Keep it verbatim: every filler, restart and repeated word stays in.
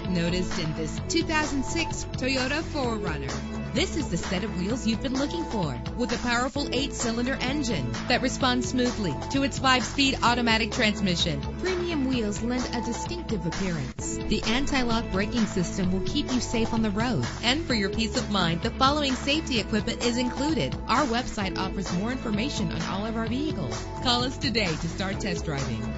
noticed in this two thousand six Toyota four runner. This is the set of wheels you've been looking for, with a powerful eight-cylinder engine that responds smoothly to its five-speed automatic transmission. Premium wheels lend a distinctive appearance. The anti-lock braking system will keep you safe on the road. And for your peace of mind, the following safety equipment is included. Our website offers more information on all of our vehicles. Call us today to start test driving.